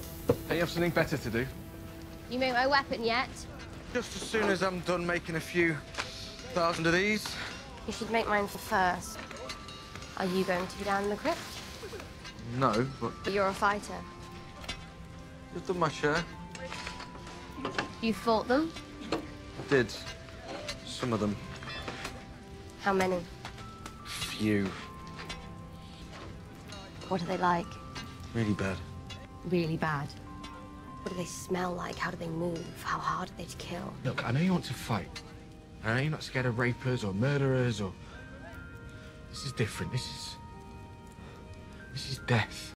Hey, you have something better to do? You make my weapon yet? Just as soon as I'm done making a few thousand of these. You should make mine first. Are you going to be down in the crypt? No, but You're a fighter. just done my share. You fought them? I did. Some of them. How many? Few. What are they like? Really bad. Really bad. What do they smell like? How do they move? How hard are they to kill? Look, I know you want to fight. I know you're not scared of rapers or murderers or... This is different. This is death.